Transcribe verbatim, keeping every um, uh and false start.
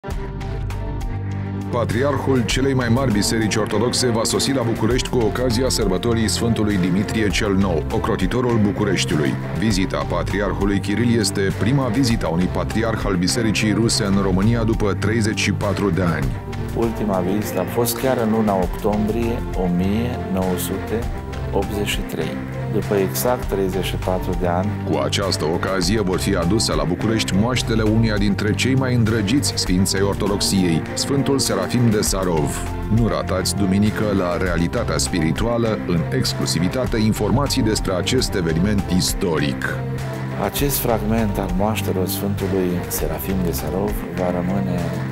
Patriarhul celei mai mari biserici ortodoxe va sosi la București cu ocazia sărbătorii Sfântului Dimitrie cel Nou, ocrotitorul Bucureștiului. Vizita patriarhului Kiril este prima vizită a unui patriarh al bisericii ruse în România după treizeci și patru de ani. Ultima vizită a fost chiar în luna octombrie o mie nouă sute optzeci și trei, după exact treizeci și patru de ani. Cu această ocazie vor fi aduse la București moaștele uneia dintre cei mai îndrăgiți sfinți ai ortodoxiei, Sfântul Serafim de Sarov. Nu ratați duminică la Realitatea Spirituală, în exclusivitate, informații despre acest eveniment istoric. Acest fragment al moaștelor Sfântului Serafim de Sarov va rămâne